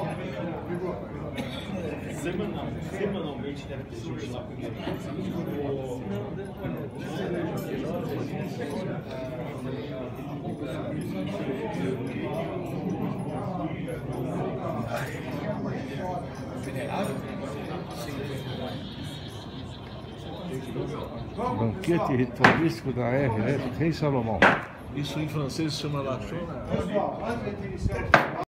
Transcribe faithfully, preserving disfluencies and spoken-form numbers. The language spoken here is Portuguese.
Semanal, semanalmente deve ter gente lá primeiro. Banquete ritualístico da R F Rei Salomão. Isso em francês se chama lachon.